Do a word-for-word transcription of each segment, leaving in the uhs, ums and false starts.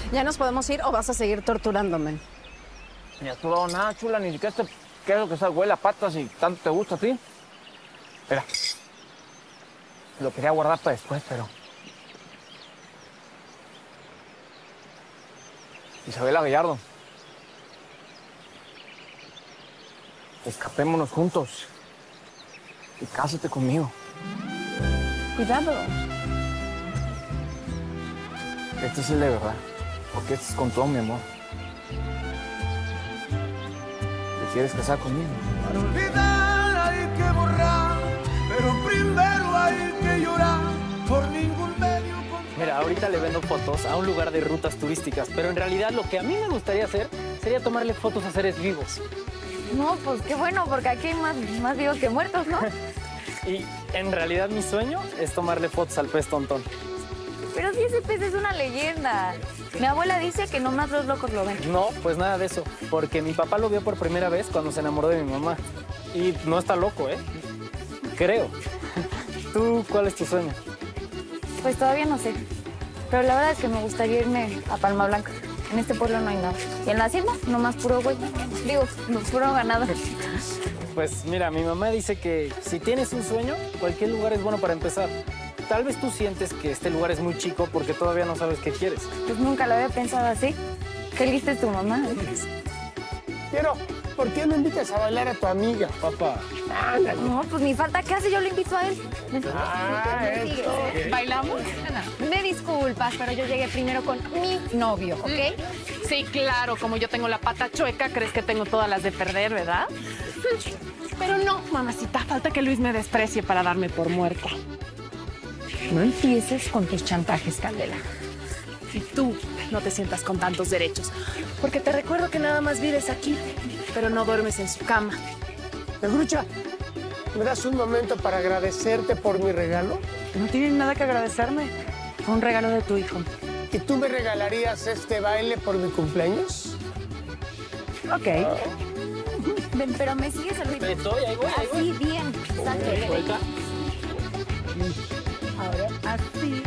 ¿Ya nos podemos ir o vas a seguir torturándome? Ni has probado nada, chula, ni siquiera este queso que sabe huele a patas y tanto te gusta a ti. Espera. Lo quería guardar para después, pero... Isabela Gallardo. Escapémonos juntos. Y cásate conmigo. Cuidado. Este es el de verdad. Porque este es con todo mi amor. ¿Te quieres casar conmigo? Para olvidar hay que borrar, pero primero hay que llorar por ningún medio. Mira, ahorita le vendo fotos a un lugar de rutas turísticas, pero en realidad lo que a mí me gustaría hacer sería tomarle fotos a seres vivos. No, pues qué bueno, porque aquí hay más, más vivos que muertos, ¿no? Y en realidad mi sueño es tomarle fotos al pez tontón. Pero si ese pez es una leyenda. Mi abuela dice que nomás los locos lo ven. No, pues nada de eso, porque mi papá lo vio por primera vez cuando se enamoró de mi mamá. Y no está loco, ¿eh? Creo. ¿Tú cuál es tu sueño? Pues todavía no sé. Pero la verdad es que me gustaría irme a Palma Blanca. En este pueblo no hay nada. Y en la cima, nomás puro güey. Digo, puro ganado. Pues mira, mi mamá dice que si tienes un sueño, cualquier lugar es bueno para empezar. Tal vez tú sientes que este lugar es muy chico porque todavía no sabes qué quieres. Pues nunca lo había pensado así. ¿Qué lista es tu mamá? Pero, ¿por qué no invitas a bailar a tu amiga, papá? Ándale. No, pues ni falta que hace, yo lo invito a él. Ah, eso. ¿Bailamos? Me disculpas, pero yo llegué primero con mi novio, ¿ok? Sí, claro, como yo tengo la pata chueca, crees que tengo todas las de perder, ¿verdad? Pero no, mamacita, falta que Luis me desprecie para darme por muerta. No empieces con tus chantajes, Candela. Y tú no te sientas con tantos derechos, porque te recuerdo que nada más vives aquí, pero no duermes en su cama. Negrucha, ¿me das un momento para agradecerte por mi regalo? No tienen nada que agradecerme. Fue un regalo de tu hijo. ¿Y tú me regalarías este baile por mi cumpleaños? Ok. Ven, pero me sigues el ritmo. Estoy, ahí voy, ahí voy. Así, bien. Sáquele. Vuelta. Ahora, así.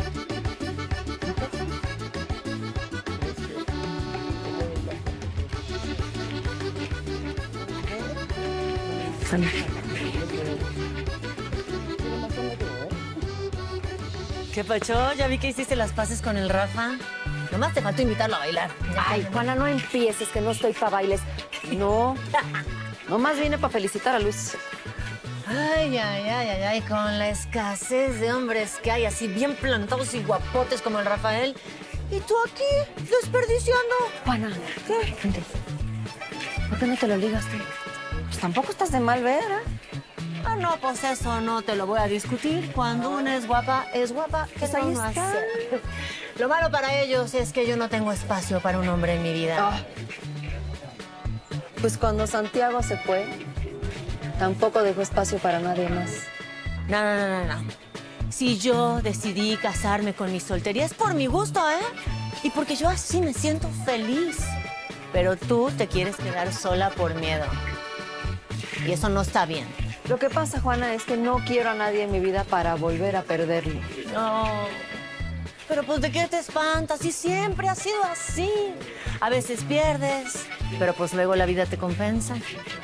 ¿Qué pacho? Ya vi que hiciste las paces con el Rafa. Nomás te faltó invitarlo a bailar. Ay, Juana, no empieces, que no estoy para bailes. No. Nomás vine para felicitar a Luis. Ay, ay, ay, ay, ay, con la escasez de hombres que hay así bien plantados y guapotes como el Rafael. Y tú aquí, desperdiciando. Juana, ¿Qué? ¿por qué no te lo ligaste? Pues tampoco estás de mal ver, ¿eh? Ah, no, pues eso no te lo voy a discutir. Cuando una es guapa, es guapa. ¿Qué Pues ahí vamos a está. hacer? Lo malo para ellos es que yo no tengo espacio para un hombre en mi vida. Oh. Pues cuando Santiago se fue, tampoco dejó espacio para nadie más. No, no, no, no, no. Si yo decidí casarme con mi soltería es por mi gusto, ¿eh? Y porque yo así me siento feliz. Pero tú te quieres quedar sola por miedo. Y eso no está bien. Lo que pasa, Juana, es que no quiero a nadie en mi vida para volver a perderlo. No. Pero pues, ¿de qué te espantas? Y siempre ha sido así. A veces pierdes, pero pues luego la vida te compensa.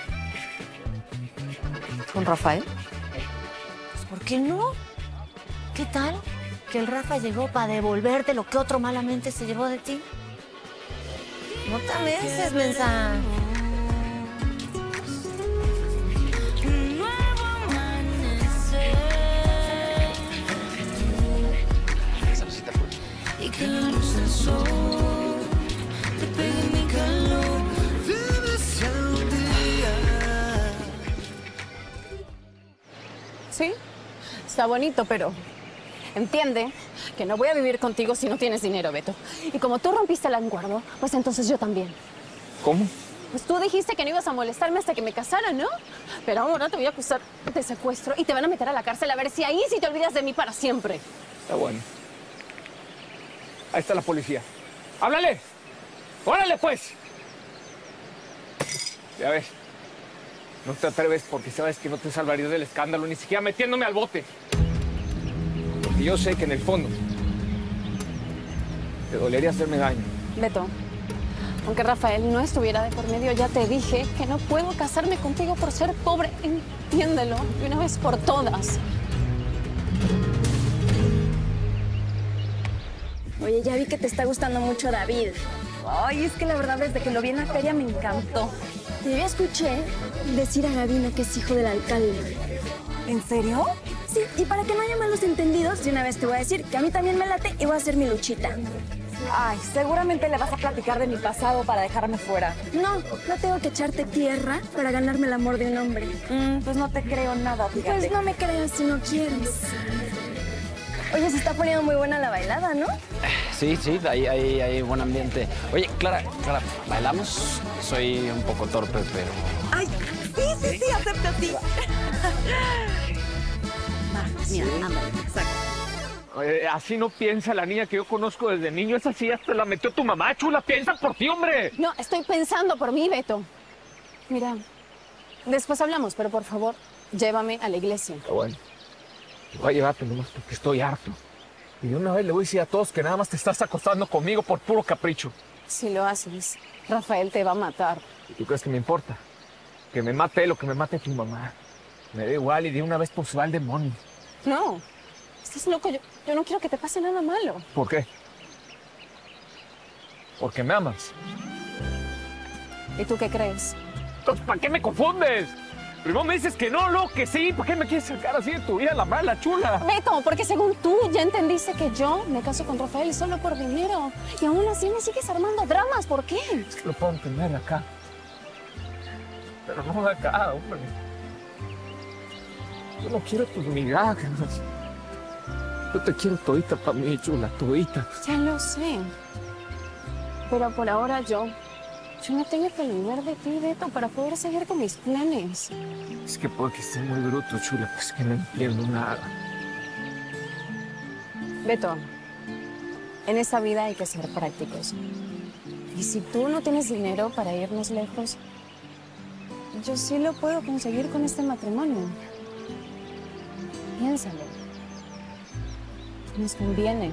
¿Con Rafael? Pues, ¿por qué no? ¿Qué tal que el Rafa llegó para devolverte lo que otro malamente se llevó de ti? No te ameses, mensa. Y que la luz del sol te pegue mi calor. Vives el día. Sí, está bonito, pero entiende que no voy a vivir contigo si no tienes dinero, Beto. Y como tú rompiste el acuerdo, pues entonces yo también. ¿Cómo? Pues tú dijiste que no ibas a molestarme hasta que me casara, ¿no? Pero ahora te voy a acusar de secuestro y te van a meter a la cárcel a ver si ahí sí te olvidas de mí para siempre. Está bueno. Ahí está la policía. ¡Háblale! ¡Órale, pues! Ya ves. No te atreves porque sabes que no te salvaría del escándalo, ni siquiera metiéndome al bote. Porque yo sé que en el fondo te dolería hacerme daño. Beto, aunque Rafael no estuviera de por medio, ya te dije que no puedo casarme contigo por ser pobre. Entiéndelo de una vez por todas. Oye, ya vi que te está gustando mucho David. Ay, es que la verdad desde que lo vi en la feria me encantó. Yo ya escuché decir a Gabino que es hijo del alcalde. ¿En serio? Sí, y para que no haya malos entendidos, de una vez te voy a decir que a mí también me late y voy a hacer mi luchita. Ay, seguramente le vas a platicar de mi pasado para dejarme fuera. No, no tengo que echarte tierra para ganarme el amor de un hombre. Mm, pues no te creo nada, fíjate. Pues no me creas si no quieres. Oye, se está poniendo muy buena la bailada, ¿no? Sí, sí, ahí hay, hay buen ambiente. Oye, Clara, Clara, ¿bailamos? Soy un poco torpe, pero... Ay, sí, sí, sí, acepto, sí. Va, mira, ándale, exacto. Eh, así no piensa la niña que yo conozco desde niño. Esa sí hasta la metió tu mamá, chula. Piensa por ti, hombre. No, estoy pensando por mí, Beto. Mira, después hablamos, pero por favor, llévame a la iglesia. Está bueno. Te voy a llevarte nomás porque estoy harto. Y de una vez le voy a decir a todos que nada más te estás acostando conmigo por puro capricho. Si lo haces, Rafael te va a matar. ¿Y tú crees que me importa? Que me mate él o que me mate tu mamá. Me da igual y de una vez por su va al demonio. No, estás loco. Yo, yo no quiero que te pase nada malo. ¿Por qué? Porque me amas. ¿Y tú qué crees? Entonces, ¿para qué me confundes? Primero me dices que no, luego que sí. ¿Por qué me quieres sacar así de tu vida la mala, chula? Beto, porque según tú ya entendiste que yo me caso con Rafael solo por dinero. Y aún así me sigues armando dramas. ¿Por qué? Es que lo puedo entender acá. Pero no de acá, hombre. Yo no quiero tus migajas. Yo te quiero todita para mí, chula, todita. Ya lo sé. Pero por ahora yo... Yo me tengo que olvidar de ti, Beto, para poder seguir con mis planes. Es que puede que esté muy bruto, chula, pues que no entiendo nada. Beto, en esta vida hay que ser prácticos. Y si tú no tienes dinero para irnos lejos, yo sí lo puedo conseguir con este matrimonio. Piénsalo. Nos conviene.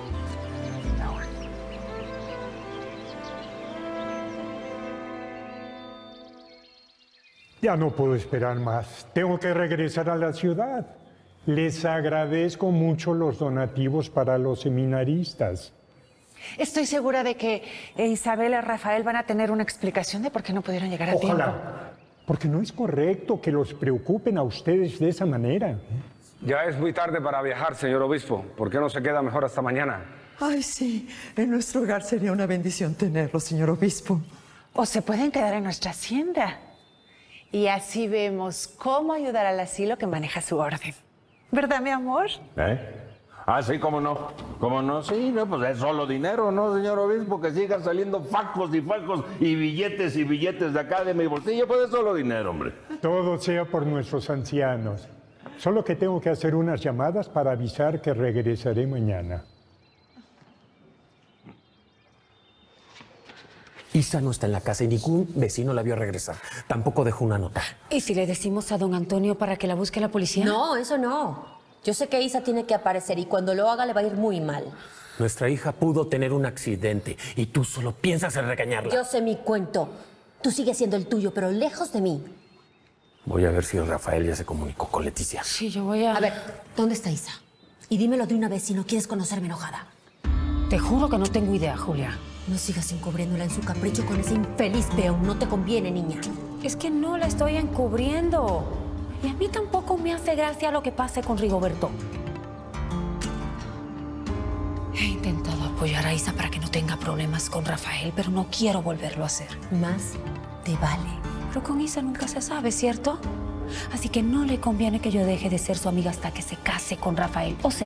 Ya no puedo esperar más. Tengo que regresar a la ciudad. Les agradezco mucho los donativos para los seminaristas. Estoy segura de que Isabel y Rafael van a tener una explicación de por qué no pudieron llegar a tiempo. Ojalá, porque no es correcto que los preocupen a ustedes de esa manera. Ya es muy tarde para viajar, señor obispo. ¿Por qué no se queda mejor hasta mañana? Ay, sí. En nuestro hogar sería una bendición tenerlo, señor obispo. O se pueden quedar en nuestra hacienda. Y así vemos cómo ayudar al asilo que maneja su orden. ¿Verdad, mi amor? ¿Eh? Ah, sí, cómo no. ¿Cómo no? Sí, no, pues es solo dinero, ¿no, señor obispo? Que sigan saliendo facos y facos y billetes y billetes de acá de mi bolsillo, pues es solo dinero, hombre. Todo sea por nuestros ancianos. Solo que tengo que hacer unas llamadas para avisar que regresaré mañana. Isa no está en la casa y ningún vecino la vio regresar. Tampoco dejó una nota. ¿Y si le decimos a don Antonio para que la busque la policía? No, eso no. Yo sé que Isa tiene que aparecer y cuando lo haga le va a ir muy mal. Nuestra hija pudo tener un accidente y tú solo piensas en regañarla. Yo sé mi cuento. Tú sigues siendo el tuyo, pero lejos de mí. Voy a ver si Rafael ya se comunicó con Leticia. Sí, yo voy a... A ver, ¿dónde está Isa? Y dímelo de una vez si no quieres conocerme enojada. Te juro que no tengo idea, Julia. No sigas encubriéndola en su capricho con ese infeliz peón. No te conviene, niña. Es que no la estoy encubriendo. Y a mí tampoco me hace gracia lo que pase con Rigoberto. He intentado apoyar a Isa para que no tenga problemas con Rafael, pero no quiero volverlo a hacer. Más te vale. Pero con Isa nunca se sabe, ¿cierto? Así que no le conviene que yo deje de ser su amiga hasta que se case con Rafael. O sea,